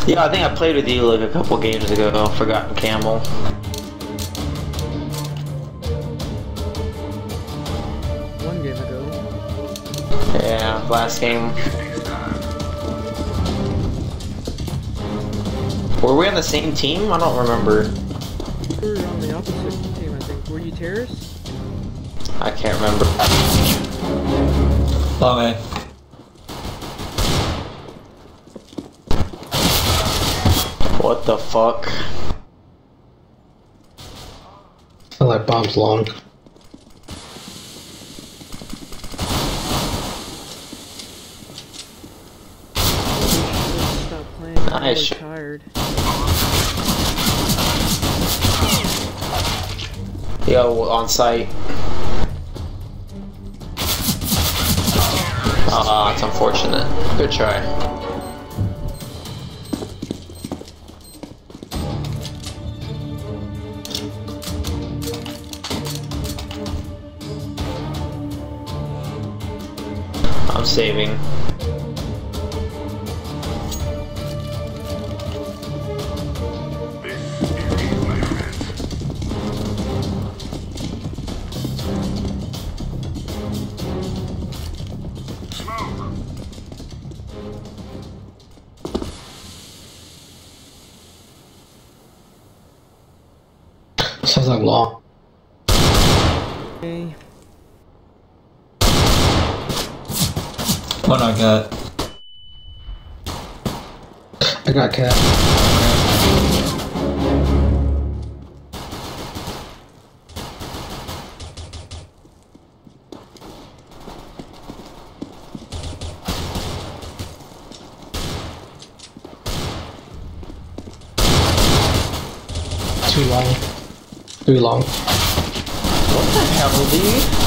Yeah, I think I played with you like a couple games ago. Forgotten Camel. One game ago. Yeah, last game. Were we on the same team? I don't remember. We were on the opposite team, I think. Were you Terrace? I can't remember. Long way. What the fuck? I like bombs long. Stop playing. I'm Nice. really tired. Yo, on site. Ah, it's unfortunate. Good try. I'm saving. Sounds like long. Okay. One I got. I got cat. Too long. Too long. What the hell, dude?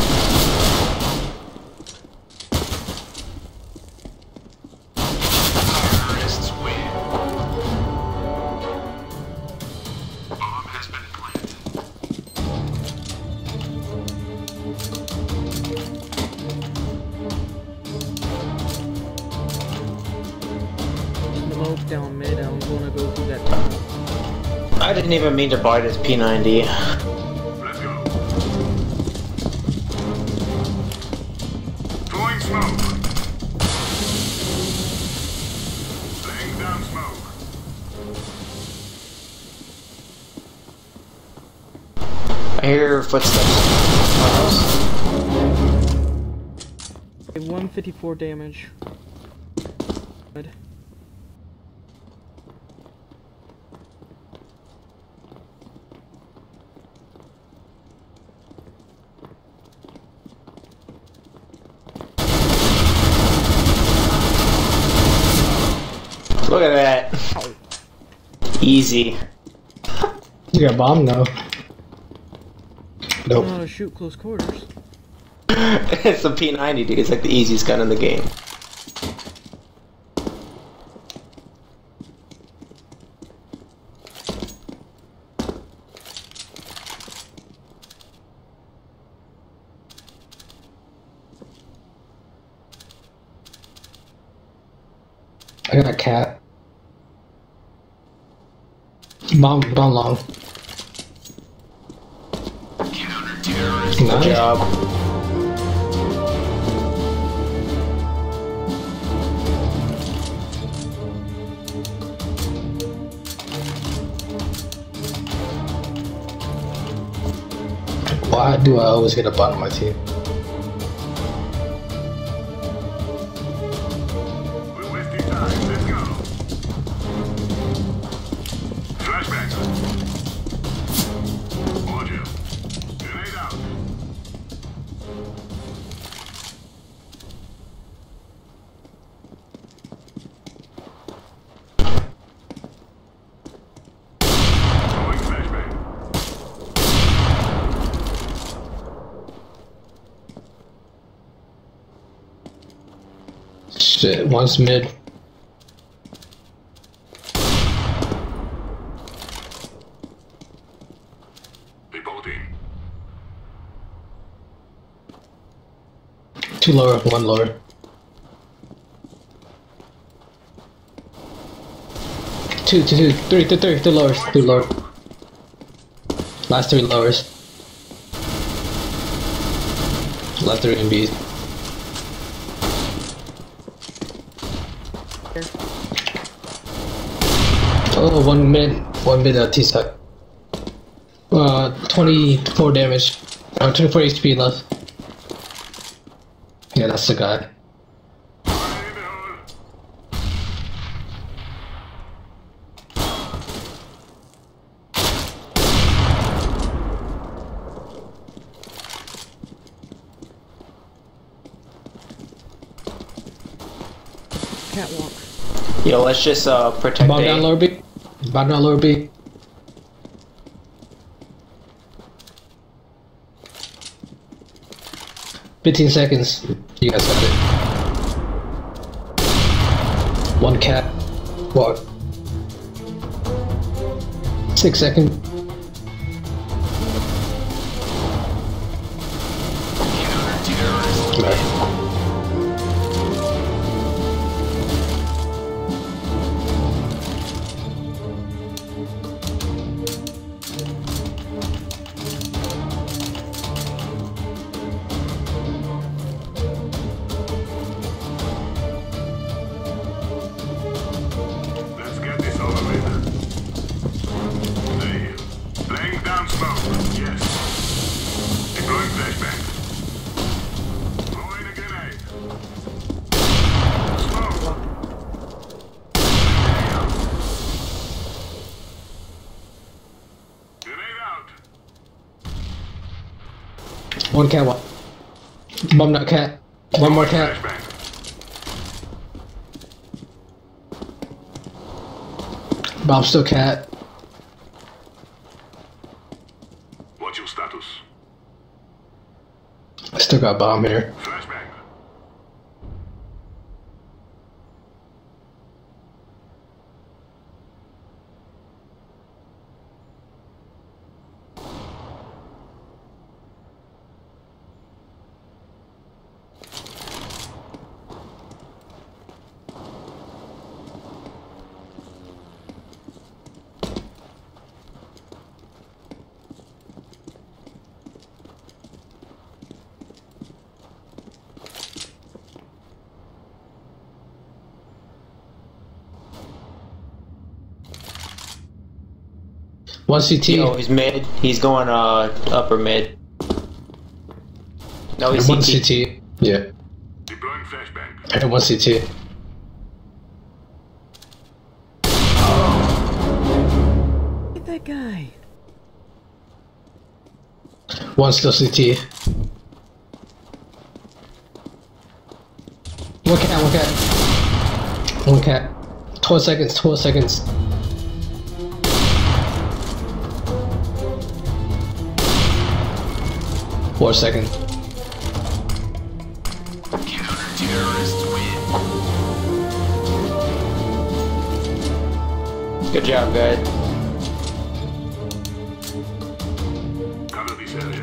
Smoke down mid, I'm gonna go through that tunnel. I didn't even mean to buy this P90. Let's go. Throwing smoke. Laying down smoke. I hear footsteps. Okay, 154 damage. Good. Look at that. Easy. You got bomb? No. I don't know Nope. how to shoot close quarters. It's the P90, dude. It's like the easiest gun in the game. I got a cat. Bomb long. Good Nice. job. Why do I always get a bot on my team? We're wasting time. Let's go. Flashbacks. Roger. Grenade out. Throwing flashbang. Shit, one's mid. Reporting. Two lower, one lower. Two, three lowers, three lower. Last three lowers. Left three and B. Oh, one mid T-side. 24 damage. 24 HP left. Yeah, that's the guy. Catwalk. Yo, let's just protect Bomb A. down lower B. Bomb down lower B. "15 seconds. You guys got it. One cat. What? 6 seconds. Right. Let's get this over with. There. Laying down smoke. Yes. Deploying flashbang. Throwing a grenade. Smoke. Grenade out. One cat. One. Bomb that cat. One more cat. Flashbang. Bomb still cat. What's your status? I still got bomb here. Flashbang. One CT. Yo, he's mid. He's going upper mid. No, he's And one CT. CT. Yeah. Deploying flashbang. And one CT. Get that guy. One still CT. One cat, one cat. One cat. 12 seconds, 12 seconds. Four seconds. Good job, guys. Cover this area.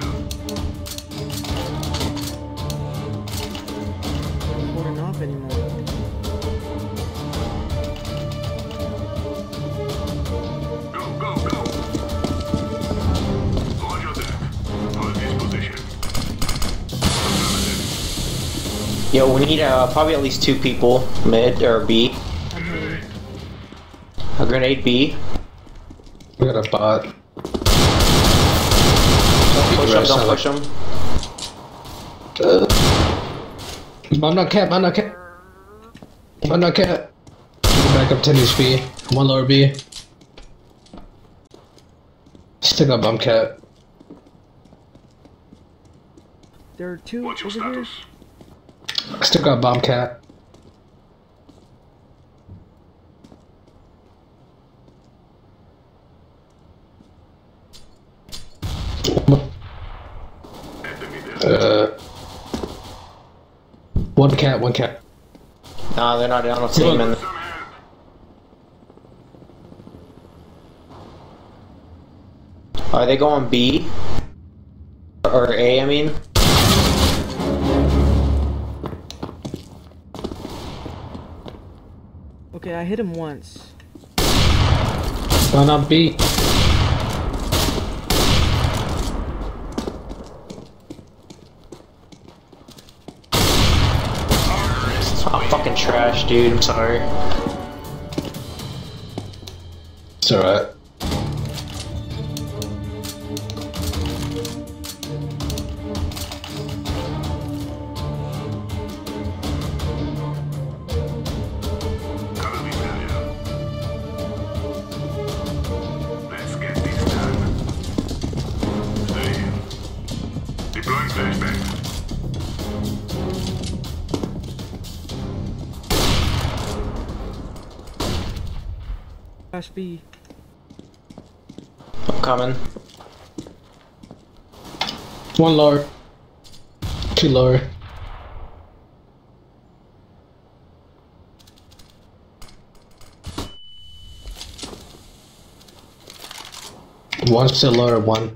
Not holding off anymore. Go, go, go! Roger that. Hold this position. Affirmative. Yo, we need probably at least 2 people, mid or B. Grenade. A grenade B. We got a bot. Push him, don't push him. Bomb not cat, bomb not cat. Bomb not cat. Back up 10 HP. One lower B. Still got bomb cat. There are two What's your over here. status? Still got bomb cat. Enemy there. One cat, one cat. Nah, they're not. I don't see him in. Some help. Are they going B? Or A, I mean? Okay, I hit him once. Why not B? Oh, fucking trash, dude. I'm sorry. It's alright. Cover me, Mario. Let's get this done. Stay here. Deploying flashbang. Flash B. I'm coming. One lower. Two lower. One still lower, one.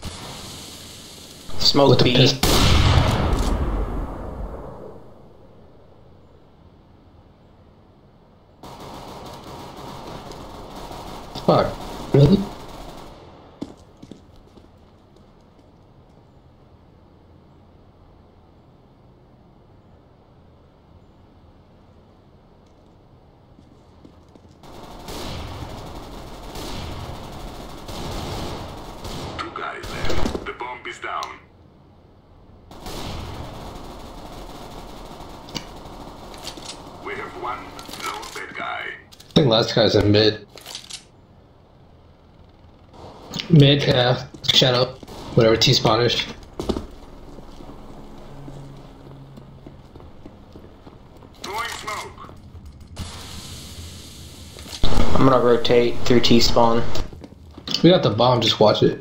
Smoke With the B. pistol. Fuck. Really? Two guys left. The bomb is down. We have one lone bad guy. I think last guy's in mid. Mid, yeah. Shadow. Whatever T-spawn is. Throwing smoke. I'm gonna rotate through T-spawn. We got the bomb, just watch it.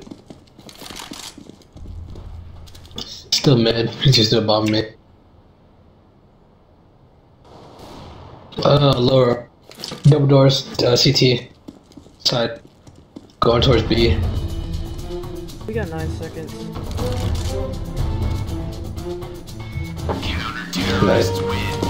Still mid. He's just a bomb mid. Lower. Double doors, CT. Side. Going towards B. We got 9 seconds. Nice.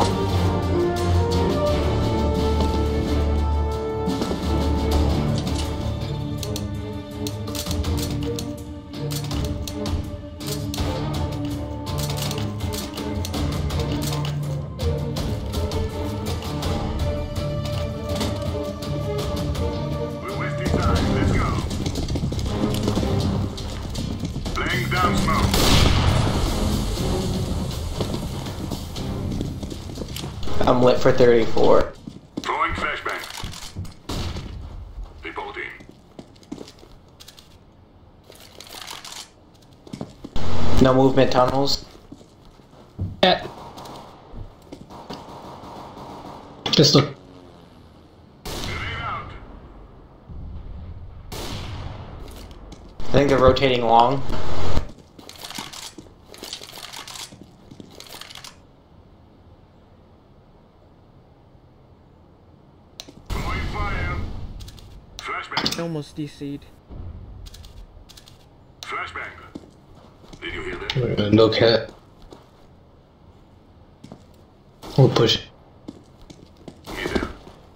We're wasting time. Let's go. Laying down smoke. I'm lit for 34. Throwing flashbang. Reporting. No movement tunnels. Yeah. Pistol. Grenade out. I think they're rotating long. Throwing fire. I Flashbang. almost DC'd. Flashbang. Did you hear that? No cat. We'll push. He's there.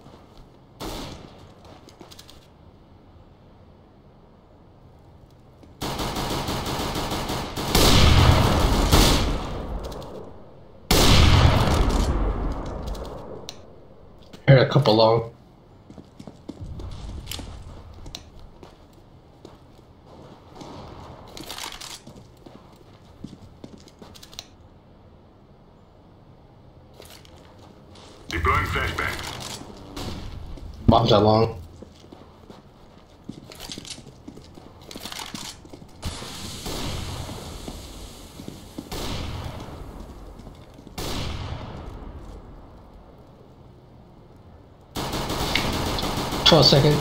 Heard a couple long. Deploying flashbang. Bombs that long. Twelve second.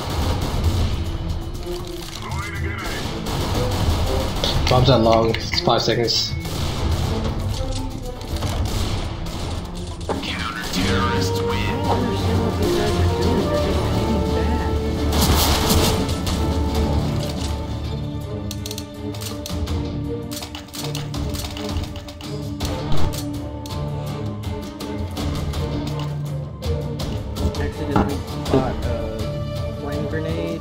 Throwing a grenade. Bombs that long. It's 5 seconds. Counter-terrorists win. I don't understand what these guys are doing. They're just aiming back. Accidentally bought a flame grenade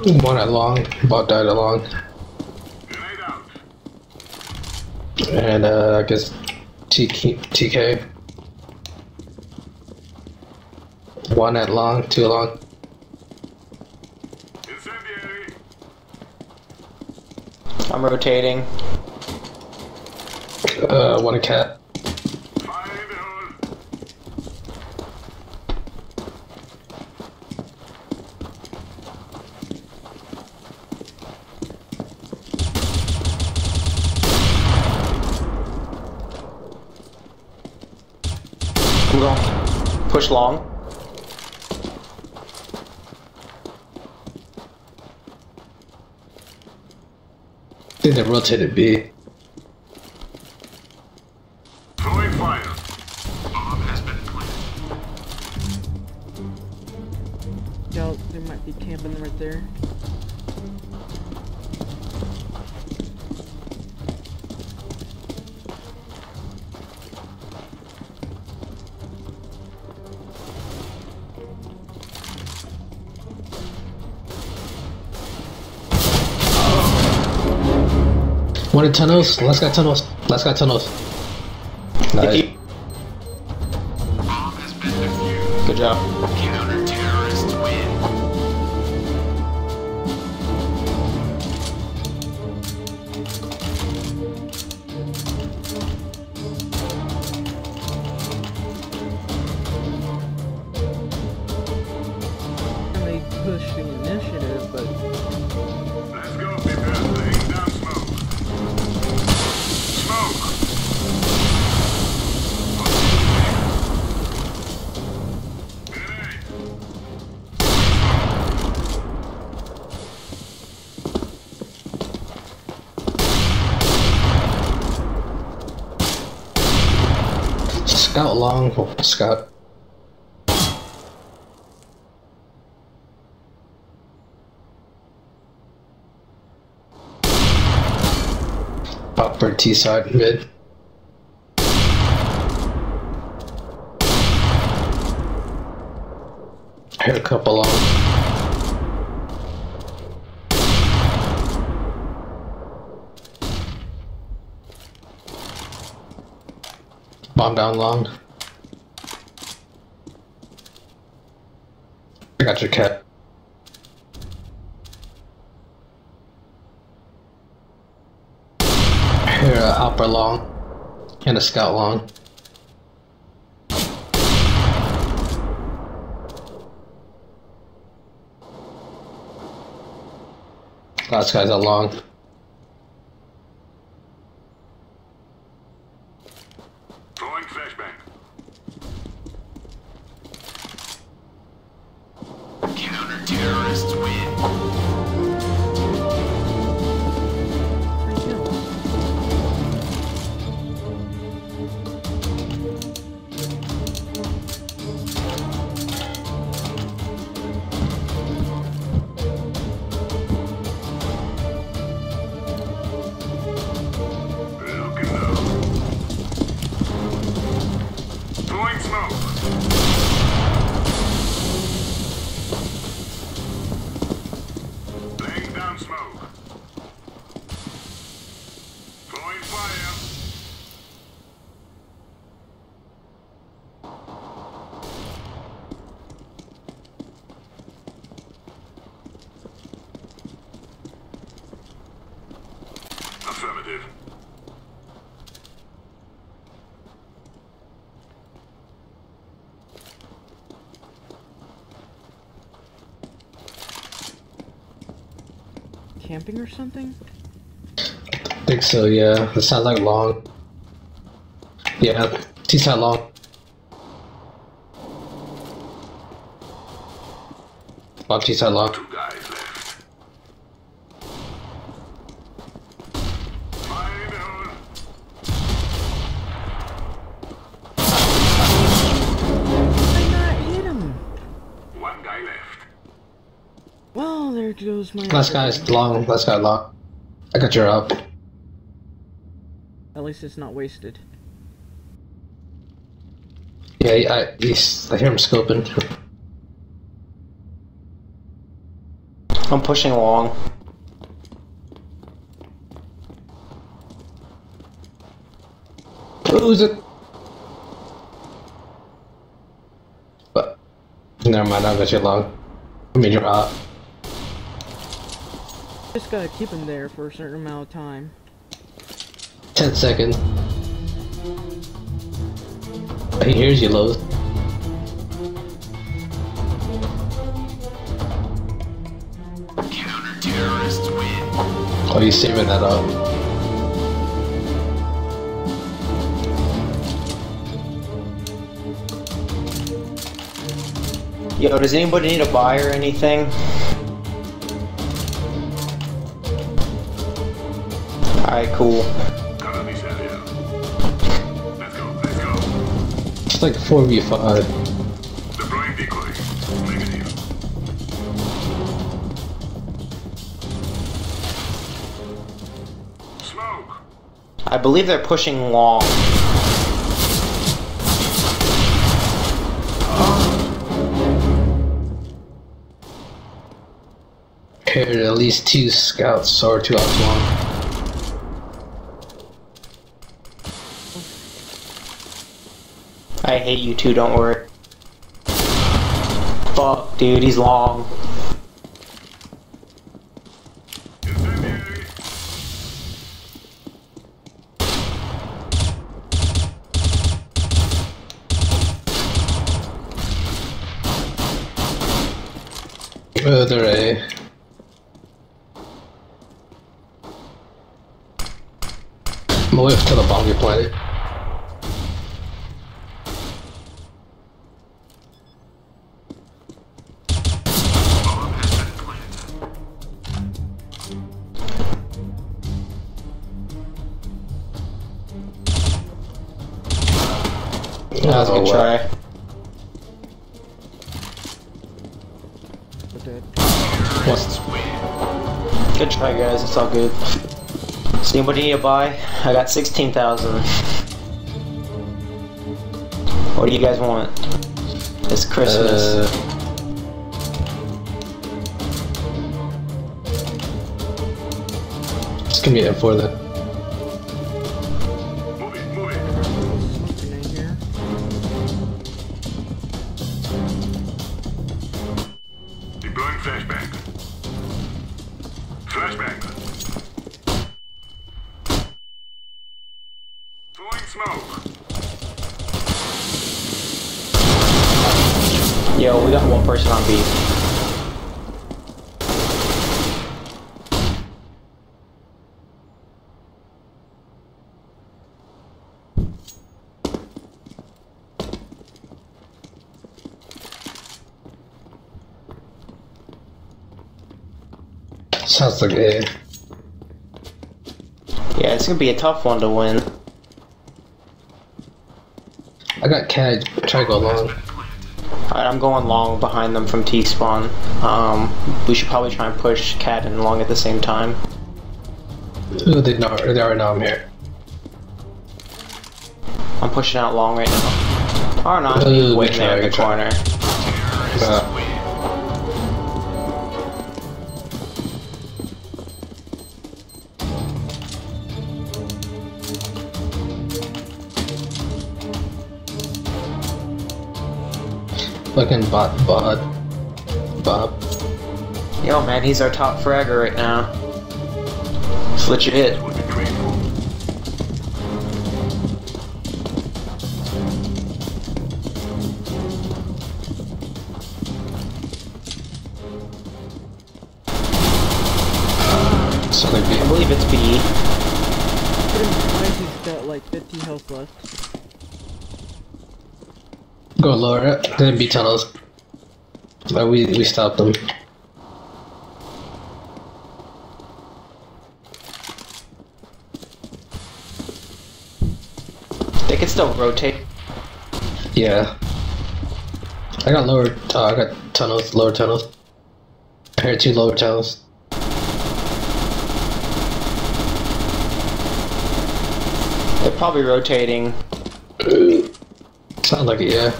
One at long. Bot died at long. Grenade out. And I guess TK. One at long, two long. Incendiary. I'm rotating. One a cat. Fire in the hole. I'm going. Push long. I think they rotated B. Throwing fire. Bomb has been planted. Yo, they might be camping right there. One in tunnels. Last guy tunnels. Last guy tunnels. Nice. Bomb has been defused. Good job. Counter-terrorists win. And they push the initiative, but Let's go, people. Laying down smoke. Smoke. Grenade. Scout long. Oh, scout. Upper T side mid. I heard a couple long. Bomb down long. I got your cat. Here, upper long. And a scout long. Last guy's a long. Throwing flashbang. Counter-terrorists win. 3 kills. Looking low. Throwing smoke. Laying down smoke. Throwing fire. Affirmative. Camping or something? I think so, yeah. It sounds like long. Yeah, T side long. Long T side long. 2 guys left. Fire in the hole. I not hit him! 1 guy left. Well, there goes my... Last guy's long. Last guy long. I got your up. At least it's not wasted. Yeah, I hear him scoping. I'm pushing along. Who's it? But never mind, I'll get you long. I mean, you're out. Just gotta keep him there for a certain amount of time. 10 seconds. He hears you, Lowe's. Counter-terrorists win. Oh, you saving that up. Yo, does anybody need a buy or anything? Alright, cool. Cover this area. Let's go, let's go. It's like 4v5. Deploying decoy. Negative. Smoke. I believe they're pushing long. Paired at least 2 scouts or 2 ops long. I hate you too, don't worry. Fuck, dude, he's long. Incendiary. They're A. I'm away to the bomb you're planted. That was a good try. We're dead. What's Good try, guys. It's all good. Does anybody need a buy? I got 16,000. What do you guys want? It's Christmas. It's gonna be M4 then. Move it, move it. Smoking in here. Deploying flashbang. Flashbang. Throwing smoke. Yo, we got one person on B. Sounds like A. Yeah, it's gonna be a tough one to win. I got CAD, try to go long. Alright, I'm going long behind them from T-spawn. We should probably try and push Cat and long at the same time. Ooh, they already know I'm here. I'm pushing out long right now. Or not, Ooh, he's waiting good try, there in the good try. corner. Fucking Bob. Yo man, he's our top fragger right now. It's legit. What the grateful. Sounds like I B. believe it's B. Put him behind, he's got like 50 health left. Go lower it. Then B tunnels. But we stopped them. They can still rotate. Yeah. I got lower. I got tunnels. Lower tunnels. I heard 2 lower tunnels. They're probably rotating. Sounds like it, yeah.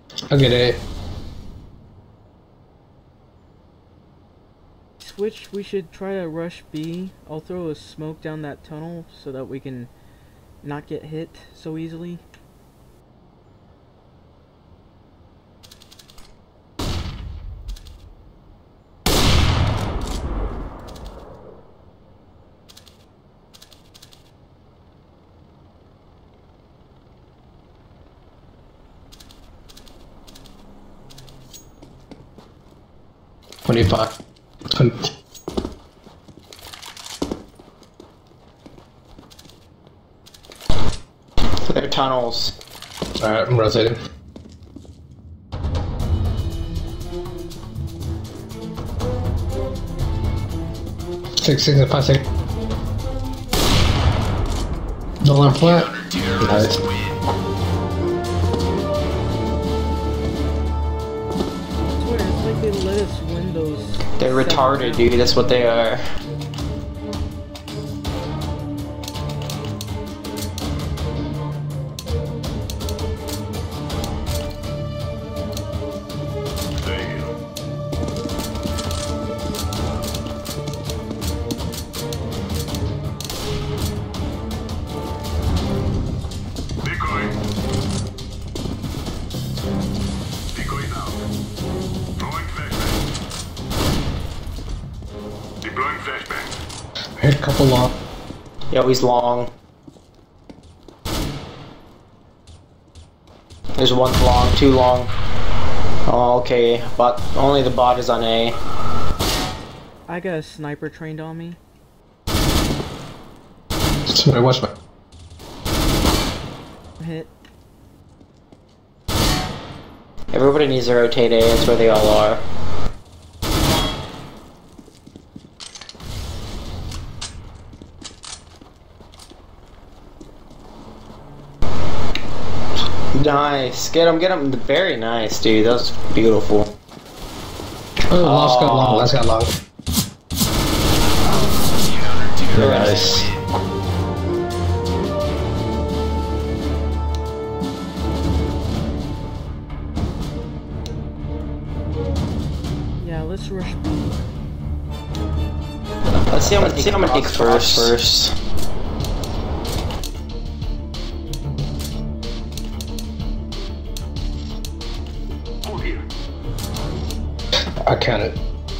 I'll get it. Switch, we should try to rush B. I'll throw a smoke down that tunnel so that we can not get hit so easily. Their tunnels. Alright, I'm rotating. Six seconds, 5 seconds. No line flat. Nice. Twitter, it's like they let us win those. They're 7 retarded, rounds. dude. That's what they are. Hit a couple long. Yo, he's long. There's one long, two long. Oh, okay, but only the bot is on A. I got a sniper trained on me. Somebody watch my. Hit. Everybody needs to rotate A, that's where they all are. Nice, get him, very nice, dude, that was beautiful. Oh, last got long, last got long. Very Nice. Yeah, let's rush B. Let's see how I'm gonna take first. I counted.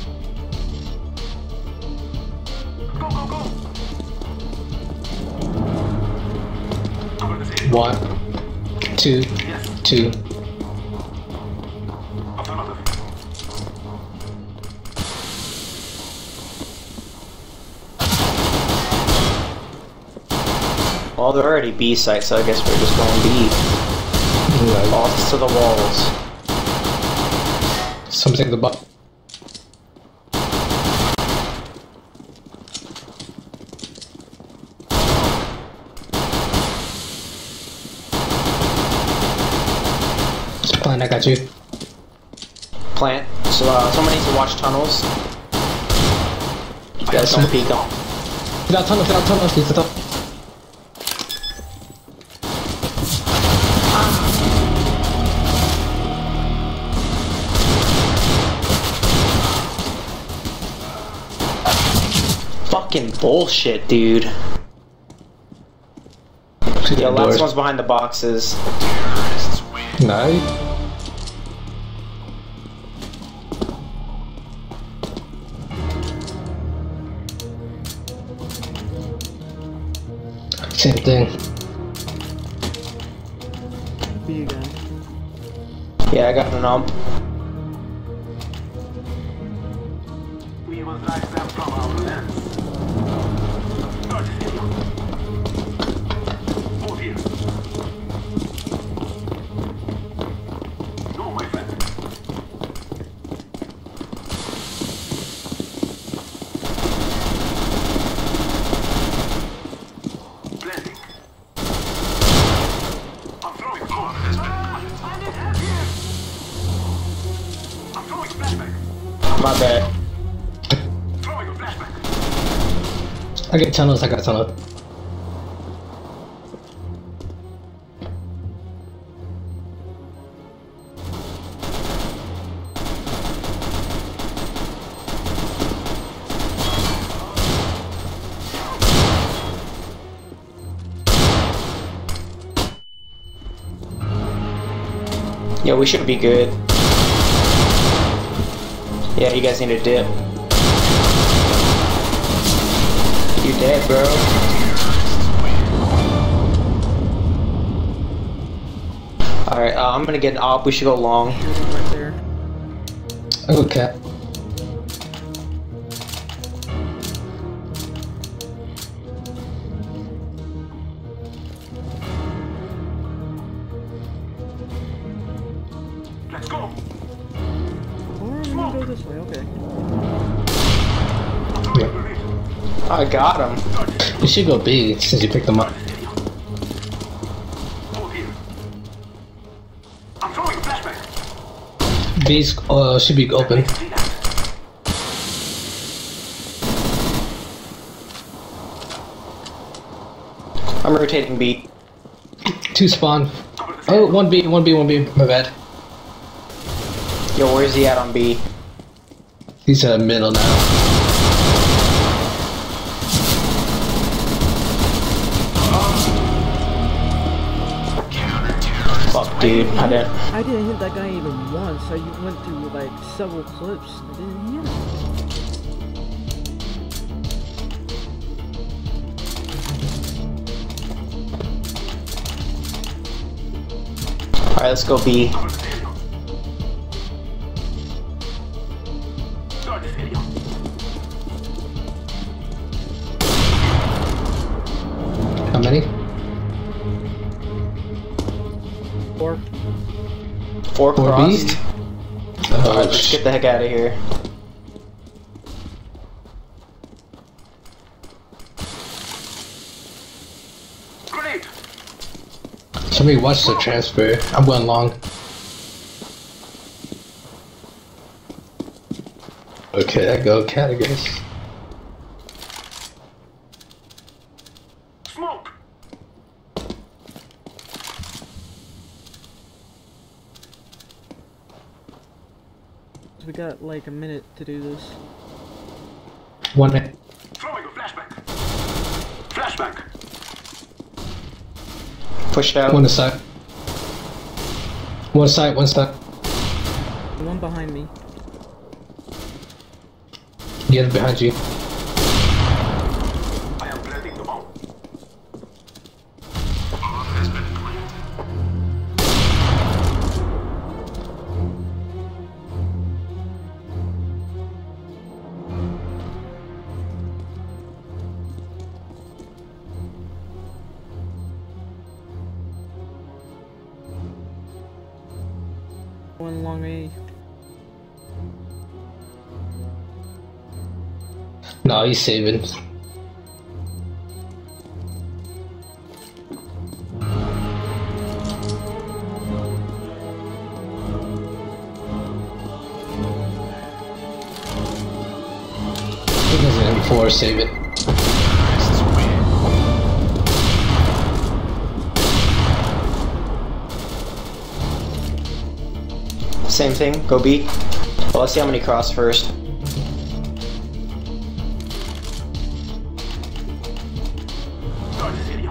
Go, go, go! 1, 2, 2. Well, they're already B site, so I guess we're just going B. Balls to the walls. Something the butt. Plan, I got you. Plant. So someone needs to watch tunnels. You guys don't peek on. Get out tunnel, get out. Fucking bullshit, dude. Yeah, last one's behind the boxes. Nice. Same thing. B again. Yeah, I got an ump. We will drive them from our lands. Move here. No, my friend. Blending. I'm throwing bomb has been. I need help here. I'm throwing flashback. My bad. Throwing a flashback. I got tunnel. Yeah, we should be good. Yeah, you guys need a dip. You dead, bro. Alright, I'm gonna get an op. We should go long. Shooting right there. Okay. Let's go. Or I'm gonna go this way, okay. I got him. You should go B since you picked them up. Hold here. I'm throwing a flashback. B's should be open. See that? I'm rotating B. 2 spawn. Oh, 1B, 1B, 1B. My bad. Yo, where's he at on B? He's middle now. Fuck, dude. I didn't. I didn't hit that guy even once. I went through like several clips. I didn't hit him. Alright, let's go B. Guard this area. How many? 4. 4 4B? crossed. Oh, Alright, let's get the heck out of here. Grenade. Somebody watch the transfer. I'm going long. Okay, I go cat, I guess. Smoke. We got like a minute to do this. 1 hit. Throwing a flashback. Flashback. Pushed out. 1 aside. 1 side, 1 side. One behind me. Get him behind you. I am planting the bomb. One long A. No, he's saving. He doesn't M4 save it. Same thing. Go B. Well, let's see how many cross first. Guard this area.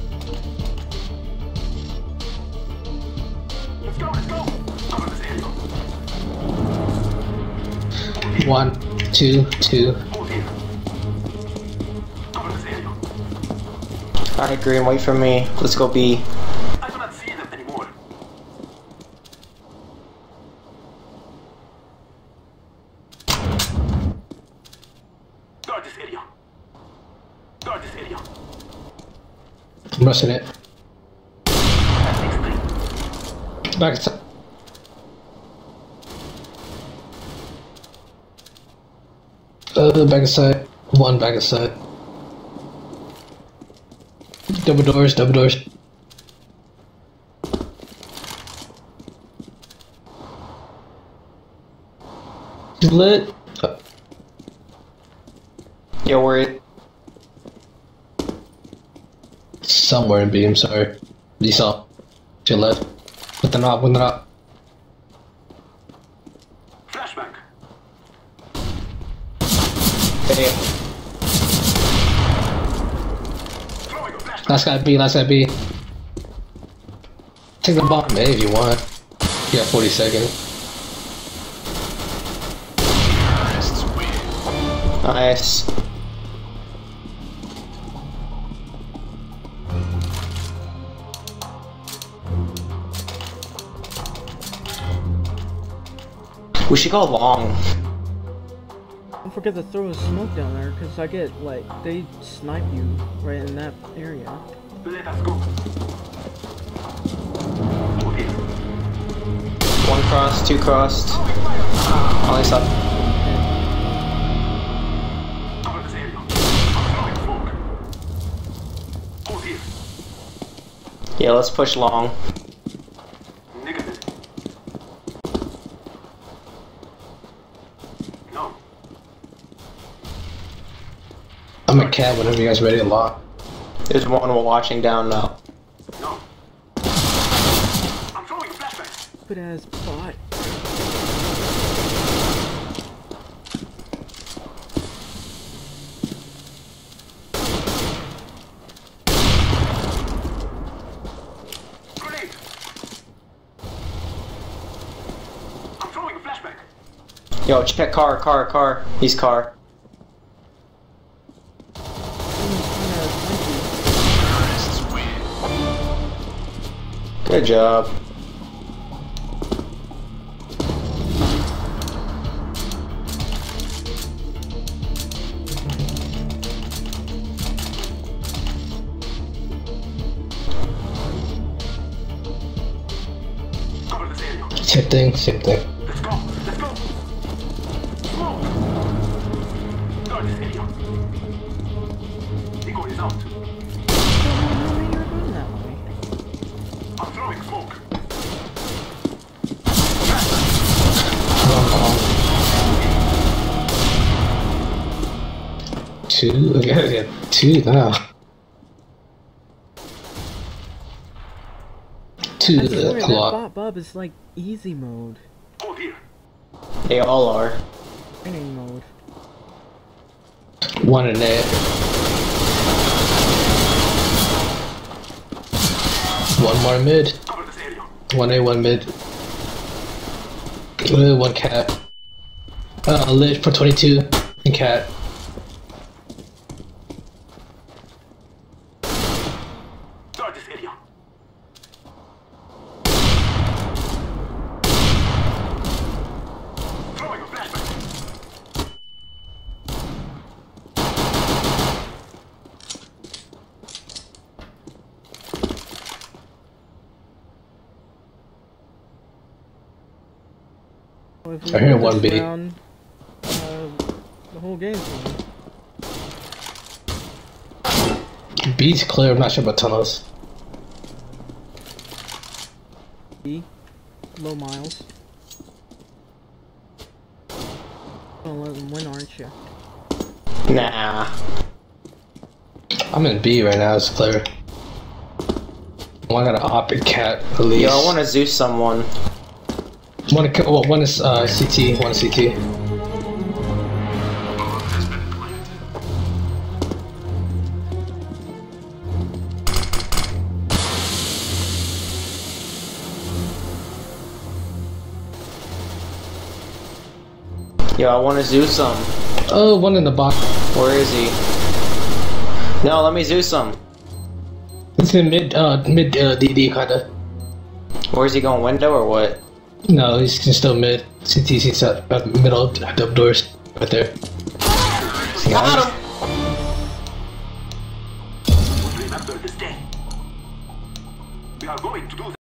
Let's go, let's go. Cover this area. 1, 2, 2. Hold here. Cover this area. Alright, Green, wait for me. Let's go B. I do not see them anymore. Guard this area. Guard this area. I'm rushing it. That takes 3. Back inside. Back inside. 1 back inside. Double doors, double doors. Lit. Yo, we're Somewhere in B, I'm sorry. You saw. To your left. With the knob, with the knob. Flashback. hey, Throwing a flashback. Last guy B, last guy B. Take the bomb, man, if you want. Yeah, 40 seconds. Nice. We should go long. Don't forget to throw a smoke down there, because I get, like, they snipe you right in that area. Let us go. Okay. One crossed, two crossed. At least up. Cover this area. I'm throwing smoke. Hold here. Yeah, let's push long. Negative. No. I'm a cat whenever you guys ready to lock. There's one we're watching down now. No. I'm throwing a flashbang. Stupid ass bot. Grenade. I'm throwing a flashbang. Yo, check car. He's car. Good job. Cover this area. Same thing, same thing. Let's go. Let's go. Smoke. Guard this area. Nico is out. You're going that way. I'm throwing smoke. Two? Okay, yeah, two now. Two I swear, that clock. bot bub is like easy mode. Hold here. They all are. Training mode. One in there. One more mid. Cover this area. One A, one mid. One cat. Lit for 22 and cat. Guard this area. Throwing a flashbang. Well, if we I hear win one this B. round, the whole game's won. B's clear, I'm not sure about tunnels. B. Low miles. Gonna let them win, aren't you? Nah. I'm in B right now, it's clear. One got an op and cat, at least. Yo, I want to Zeus someone. One is CT, one is CT. Yo, I want to Zeus him. Oh, one in the box. Where is he? No, let me Zeus him. It's in mid DD kinda. Where's he going? Window or what? No, he's still mid. CT's inside, middle of the doors, right there. Got him! Remember this day. We are going to do